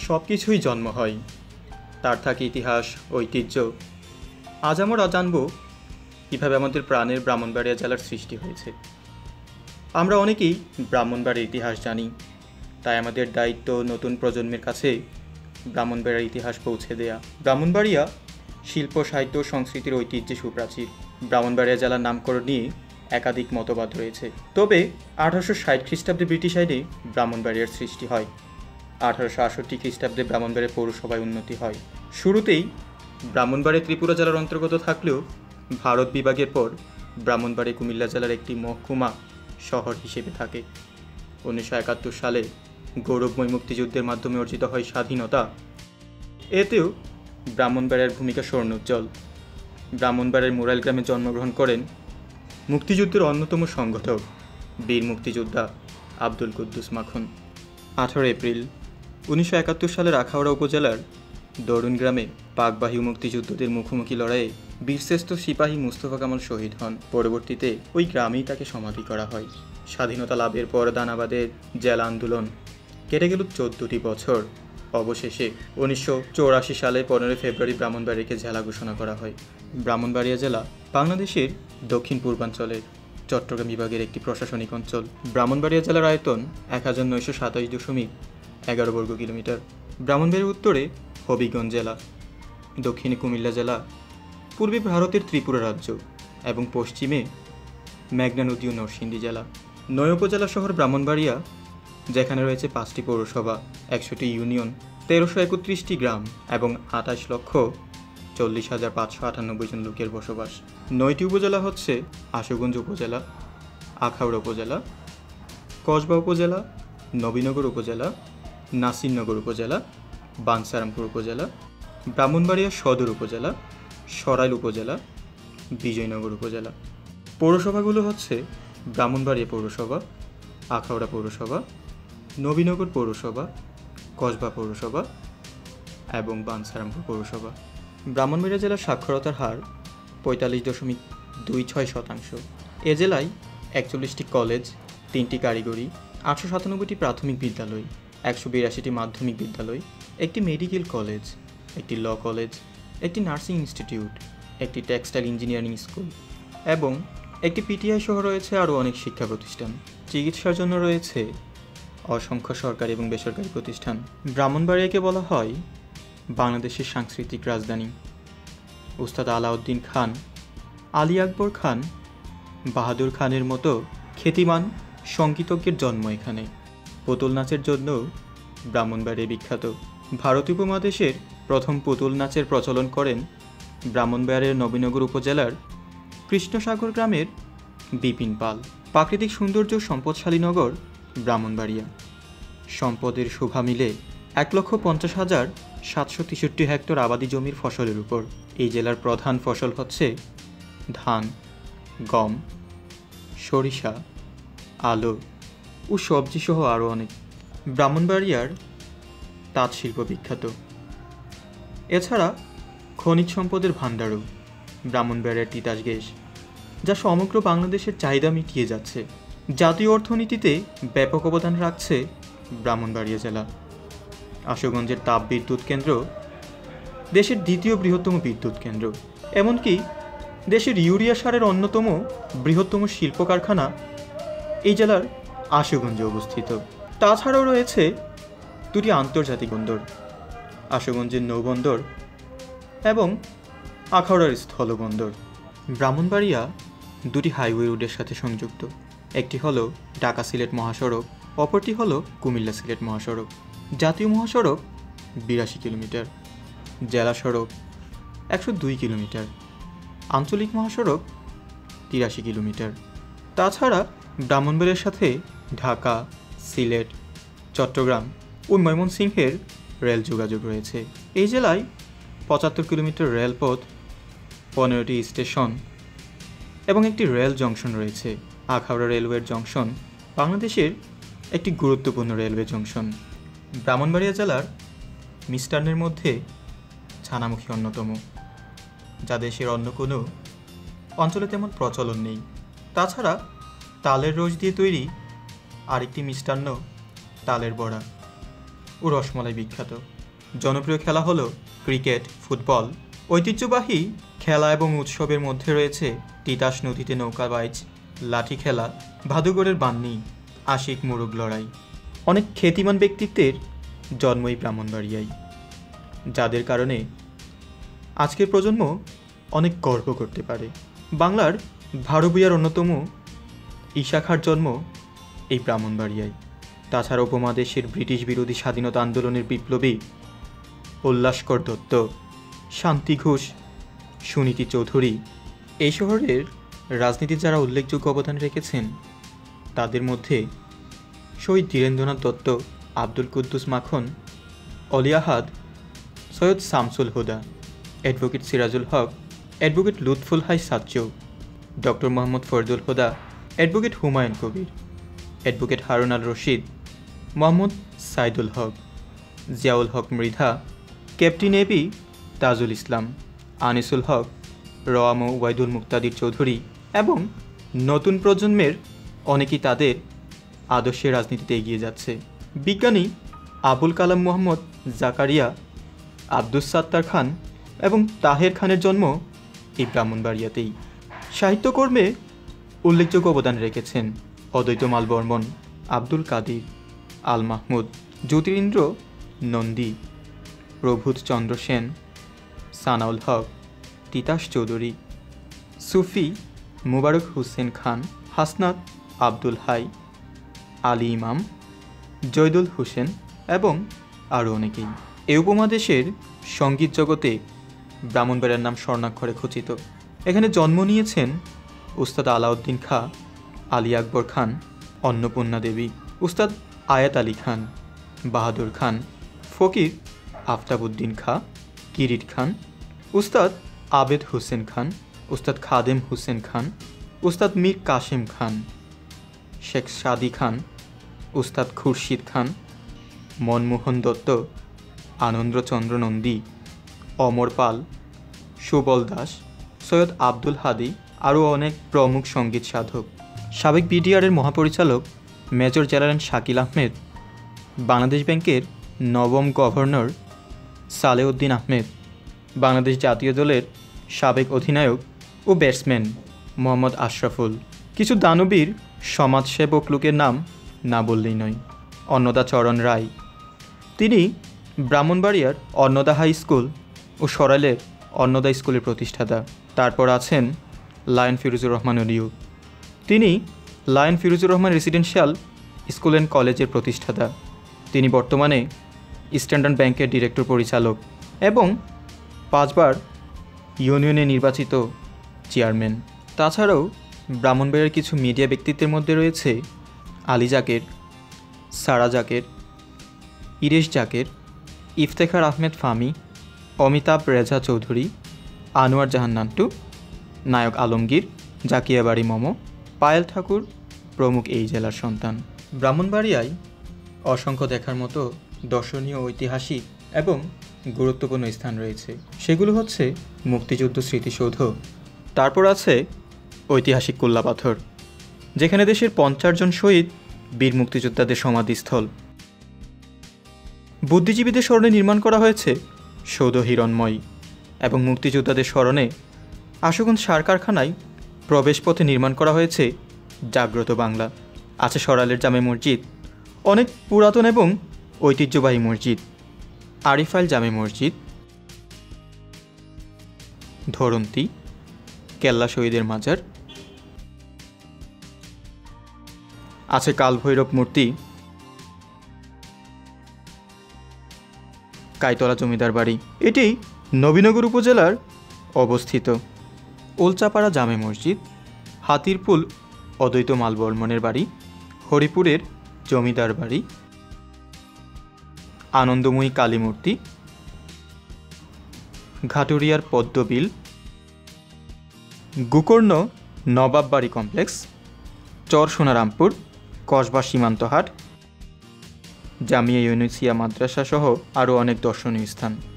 সব কিছুই জন্ম হয়, তার থাকে ইতিহাস, ঐতিহ্য। আজ আমরা জানব কীভাবে আমাদের প্রাণের ব্রাহ্মণবাড়িয়া জেলার সৃষ্টি হয়েছে। আমরা অনেকেই ব্রাহ্মণবাড়িয়ার ইতিহাস জানি, তাই আমাদের দায়িত্ব নতুন প্রজন্মের কাছে ব্রাহ্মণবাড়িয়ার ইতিহাস পৌঁছে দেয়া। ব্রাহ্মণবাড়িয়া শিল্প, সাহিত্য, সংস্কৃতির ঐতিহ্যে সুপ্রাচীর। ব্রাহ্মণবাড়িয়া জেলার নামকরণ নিয়ে একাধিক মতবাদ রয়েছে, তবে 1860 খ্রিস্টাব্দে ব্রিটিশ আইনে ব্রাহ্মণবাড়িয়ার সৃষ্টি হয়। 1868 খ্রিস্টাব্দে ব্রাহ্মণবাড়িয়া পৌরসভায় উন্নতি হয়। শুরুতেই ব্রাহ্মণবাড়িয়া ত্রিপুরা জেলার অন্তর্গত থাকলেও ভারত বিভাগের পর ব্রাহ্মণবাড়িয়া কুমিল্লা জেলার একটি মহকুমা শহর হিসেবে থাকে। 1971 সালে গৌরবময় মুক্তিযুদ্ধের মাধ্যমে অর্জিত হয় স্বাধীনতা। এতেও ব্রাহ্মণবাড়িয়ার ভূমিকা স্বর্ণোজ্জ্বল। ব্রাহ্মণবাড়িয়ার মোরাইল গ্রামে জন্মগ্রহণ করেন মুক্তিযুদ্ধের অন্যতম সংগঠক বীর মুক্তিযোদ্ধা আব্দুল কুদ্দুস মাখন। 18 এপ্রিল 1971 সালের আখাউড়া উপজেলার দরুন গ্রামে পাকবাহী মুক্তিযুদ্ধদের মুখোমুখি লড়াইয়ে বীরশ্রেষ্ঠ সিপাহী মুস্তফা কামাল শহীদ হন। পরবর্তীতে ওই গ্রামেই তাকে সমাধি করা হয়। স্বাধীনতা লাভের পর দানাবাদের জেলা আন্দোলন কেটে গেল 14টি বছর। অবশেষে 1984 সালে 15 ফেব্রুয়ারি ব্রাহ্মণবাড়িয়াকে জেলা ঘোষণা করা হয়। ব্রাহ্মণবাড়িয়া জেলা বাংলাদেশের দক্ষিণ পূর্বাঞ্চলের চট্টগ্রাম বিভাগের একটি প্রশাসনিক অঞ্চল। ব্রাহ্মণবাড়িয়া জেলার আয়তন 1927.11 বর্গ কিলোমিটার। ব্রাহ্মণবাড়িয়ার উত্তরে হবিগঞ্জ জেলা, দক্ষিণে কুমিল্লা জেলা, পূর্বে ভারতের ত্রিপুরা রাজ্য এবং পশ্চিমে মেঘনা নদী ও নরসিংদী জেলা। 9 উপজেলা শহর ব্রাহ্মণবাড়িয়া, যেখানে রয়েছে 5টি পৌরসভা, 100টি ইউনিয়ন, 1331টি গ্রাম এবং 28,40,598 জন লোকের বসবাস। 9টি উপজেলা হচ্ছে আশুগঞ্জ উপজেলা, আখাউড়া উপজেলা, কসবা উপজেলা, নবীনগর উপজেলা, নাসিরনগর উপজেলা, বাঞ্ছারামপুর উপজেলা, ব্রাহ্মণবাড়িয়া সদর উপজেলা, সরাইল উপজেলা, বিজয়নগর উপজেলা। পৌরসভাগুলো হচ্ছে ব্রাহ্মণবাড়িয়া পৌরসভা, আখাউড়া পৌরসভা, নবীনগর পৌরসভা, কসবা পৌরসভা এবং বাঞ্ছারামপুর পৌরসভা। ব্রাহ্মণবাড়িয়া জেলার সাক্ষরতার হার 45.26%। এ জেলায় 41টি কলেজ, 3টি কারিগরি, 897টি প্রাথমিক বিদ্যালয়, 182টি মাধ্যমিক বিদ্যালয়, একটি মেডিকেল কলেজ, একটি ল কলেজ, একটি নার্সিং ইনস্টিটিউট, একটি টেক্সটাইল ইঞ্জিনিয়ারিং স্কুল এবং একটি পিটিআই সহ রয়েছে আরও অনেক শিক্ষা প্রতিষ্ঠান। চিকিৎসার জন্য রয়েছে অসংখ্য সরকারি এবং বেসরকারি প্রতিষ্ঠান। ব্রাহ্মণবাড়িয়াকে বলা হয় বাংলাদেশের সাংস্কৃতিক রাজধানী। উস্তাদ আলাউদ্দিন খান, আলী আকবর খান, বাহাদুর খানের মতো খ্যাতিমান সঙ্গীতজ্ঞের জন্ম এখানে। পুতুল নাচের জন্য ব্রাহ্মণবাড়িয়া বিখ্যাত। ভারতীয় উপমহাদেশের প্রথম পুতুল নাচের প্রচলন করেন ব্রাহ্মণবাড়িয়ার নবীনগর উপজেলার কৃষ্ণসাগর গ্রামের বিপিন পাল। প্রাকৃতিক সৌন্দর্য সম্পদশালী নগর ব্রাহ্মণবাড়িয়া। সম্পদের শোভা মিলে 1,50,763 হেক্টর আবাদি জমির ফসলের উপর। এই জেলার প্রধান ফসল হচ্ছে ধান, গম, সরিষা, আলু ও সবজি সহ আরও অনেক। ব্রাহ্মণবাড়িয়ার তাঁত শিল্প বিখ্যাত। এছাড়া খনিজ সম্পদের ভাণ্ডারও ব্রাহ্মণবাড়িয়ার তিতাস গ্যাস, যা সমগ্র বাংলাদেশের চাহিদা মিটিয়ে যাচ্ছে। জাতীয় অর্থনীতিতে ব্যাপক অবদান রাখছে ব্রাহ্মণবাড়িয়া জেলা। আশুগঞ্জের তাপ বিদ্যুৎ কেন্দ্র দেশের দ্বিতীয় বৃহত্তম বিদ্যুৎ কেন্দ্র। এমনকি দেশের ইউরিয়া সারের অন্যতম বৃহত্তম শিল্প কারখানা এই জেলার আশুগঞ্জে অবস্থিত। তাছাড়াও রয়েছে 2টি আন্তর্জাতিক বন্দর, আশুগঞ্জের নৌবন্দর এবং আখাউড়ার স্থলবন্দর। ব্রাহ্মণবাড়িয়া 2টি হাইওয়ে রোডের সাথে সংযুক্ত। একটি হলো ঢাকা সিলেট মহাসড়ক, অপরটি হলো কুমিল্লা সিলেট মহাসড়ক। জাতীয় মহাসড়ক 82 কিলোমিটার, জেলা সড়ক 102 কিলোমিটার, আঞ্চলিক মহাসড়ক 83 কিলোমিটার। তাছাড়া ব্রাহ্মণবাড়িয়ার সাথে ঢাকা, সিলেট, চট্টগ্রাম ও ময়মনসিংহের রেল যোগাযোগ রয়েছে। এই জেলায় 75 কিলোমিটার রেলপথ, 15টি স্টেশন এবং একটি রেল জংশন রয়েছে। আখাউড়া রেলওয়ে জংশন বাংলাদেশের একটি গুরুত্বপূর্ণ রেলওয়ে জংশন। ব্রাহ্মণবাড়িয়া জেলার মিষ্টান্নের মধ্যে ছানামুখী অন্যতম, যা দেশের অন্য কোনো অঞ্চলে তেমন প্রচলন নেই। তাছাড়া তালের রস দিয়ে তৈরি আরেকটি মিষ্টান্ন তালের বড়া ও রসমালাই বিখ্যাত। জনপ্রিয় খেলা হলো ক্রিকেট, ফুটবল। ঐতিহ্যবাহী খেলা এবং উৎসবের মধ্যে রয়েছে তিতাস নদীতে নৌকা বাইচ, লাঠি খেলা, ভাদুগড়ের বান্নি, আশিক মুরুগ লড়াই। অনেক খ্যাতিমান ব্যক্তিত্বের জন্মই ব্রাহ্মণবাড়িয়ায়, যাদের কারণে আজকের প্রজন্ম অনেক গর্ব করতে পারে। বাংলার ভাড়-ভূঁইয়ার অন্যতম ইশাখার জন্ম এই ব্রাহ্মণবাড়িয়ায়। তাছাড়া উপমহাদেশের ব্রিটিশ বিরোধী স্বাধীনতা আন্দোলনের বিপ্লবী উল্লাসকর দত্ত, শান্তি ঘোষ, সুনীতি চৌধুরী, এই শহরের রাজনীতির যারা উল্লেখযোগ্য অবদান রেখেছেন তাদের মধ্যে শহীদ Dhirendranath Dutta, Abdul Quddus Makhan, Oli Ahad, Syed Shamsul Huda, advocate Sirajul Haque, advocate Lutful Hai Sajju, doctor Mohammad Fardul Huda, advocate Humayun Kabir, advocate Harun Al Rashid, Mohammad Saidul Haque, Ziaul Haque Mridha, captain A B Tajul Islam, Anisul Haque, Rawam Waidul Muktadir Chowdhury এবং নতুন প্রজন্মের অনেকেই তাদের আদর্শের রাজনীতিতে এগিয়ে যাচ্ছে। বিজ্ঞানী আবুল কালাম মোহাম্মদ জাকারিয়া, আব্দুস সাত্তার খান এবং তাহের খানের জন্ম এই ব্রাহ্মণবাড়িয়াতেই। সাহিত্যকর্মে উল্লেখযোগ্য অবদান রেখেছেন অদ্বৈত মাল বর্মন, আব্দুল কাদির, আল মাহমুদ, জ্যোতিরিন্দ্র নন্দী, প্রভূত চন্দ্র সেন, সানাউল হক, তিতাস চৌধুরী, সুফি মুবারক হুসেন খান, হাসনাত আব্দুল হাই, আলী ইমাম, জয়দুল হোসেন এবং আরও অনেকেই। এই উপমহাদেশের সঙ্গীত জগতে ব্রাহ্মণবাড়িয়ার নাম স্বর্ণাক্ষরে খচিত। এখানে জন্ম নিয়েছেন উস্তাদ আলাউদ্দিন খাঁ, আলী আকবর খান, অন্নপূর্ণা দেবী, উস্তাদ আয়াত আলী খান, বাহাদুর খান, ফকির আফতাবউদ্দিন খাঁ, কিরিট খান, উস্তাদ আবেদ হোসেন খান, উস্তাদ খাদেম হোসেন খান, উস্তাদ মীর কাসেম খান, শেখ সাদি খান, উস্তাদ খুরশিদ খান, মনমোহন দত্ত, আনন্দচন্দ্র নন্দী, অমর পাল, সুবল দাস, সৈয়দ আব্দুল হাদি আরও অনেক প্রমুখ সঙ্গীত সাধক। সাবেক বিডিআরের মহাপরিচালক মেজর জেনারেল শাকিল আহমেদ, বাংলাদেশ ব্যাংকের নবম গভর্নর সালেউদ্দিন আহমেদ, বাংলাদেশ জাতীয় দলের সাবেক অধিনায়ক ও ব্যাটসম্যান মোহাম্মদ আশরাফুল। কিছু দানবীর সমাজসেবক লোকের নাম না বললেই নয়। অন্নদা চরণ রায়, তিনি ব্রাহ্মণবাড়িয়ার অন্নদা হাই স্কুল ও সরাইলের অন্নদা স্কুলের প্রতিষ্ঠাতা। তারপর আছেন লায়ন ফিরোজুর রহমান অলিউ, তিনি lion Firozur Rahman residential school and কলেজের প্রতিষ্ঠাতা। তিনি বর্তমানে স্ট্যান্ডার্ড ব্যাংকের ডিরেক্টর পরিচালক এবং 5 বার ইউনিয়নে নির্বাচিত চেয়ারম্যান। তাছাড়াও ব্রাহ্মণবাড়িয়ার কিছু মিডিয়া ব্যক্তিত্বের মধ্যে রয়েছে আলী জাকের, সারা জাকের, ইরেশ জাকের, ইফতেখার আহমেদ ফামি, অমিতাভ রেজা চৌধুরী, আনোয়ার জাহান নান্টু, নায়ক আলমগীর, জাকিয়াবাড়ি মমো, পায়েল ঠাকুর প্রমুখ এই জেলার সন্তান। ব্রাহ্মণবাড়িয়ায় অসংখ্য দেখার মতো দর্শনীয়, ঐতিহাসিক এবং গুরুত্বপূর্ণ স্থান রয়েছে। সেগুলো হচ্ছে মুক্তিযুদ্ধ স্মৃতিসৌধ, তারপর আছে ঐতিহাসিক কুল্লা পাথর, যেখানে দেশের 50 জন শহীদ বীর মুক্তিযোদ্ধাদের সমাধিস্থল। বুদ্ধিজীবীদের স্মরণে নির্মাণ করা হয়েছে সৌধ হিরণময় এবং মুক্তিযোদ্ধাদের স্মরণে আশুগঞ্জ সার কারখানায় প্রবেশপথে নির্মাণ করা হয়েছে জাগ্রত বাংলা। আছে সরাইলের জামে মসজিদ, অনেক পুরাতন এবং ঐতিহ্যবাহী মসজিদ, আরিফাইল জামে মসজিদ, ধরন্তী, কেল্লা শহীদের মাজার, আছে কালভৈরব মূর্তি, কাইতলা জমিদার বাড়ি, এটি নবীনগর উপজেলার অবস্থিত। ওলচাপাড়া জামে মসজিদ, হাতিরপুল অদ্বৈত মাল বর্মনের বাড়ি, হরিপুরের জমিদার বাড়ি, আনন্দময়ী কালী মূর্তি, ঘাটুরিয়ার পদ্মবিল, গোকর্ণ নবাব বাড়ি কমপ্লেক্স, চর সোনারামপুর কসবা সীমান্তহাট, জামিয়া ইউনুসিয়া মাদ্রাসা সহ আরও অনেক দর্শনীয় স্থান।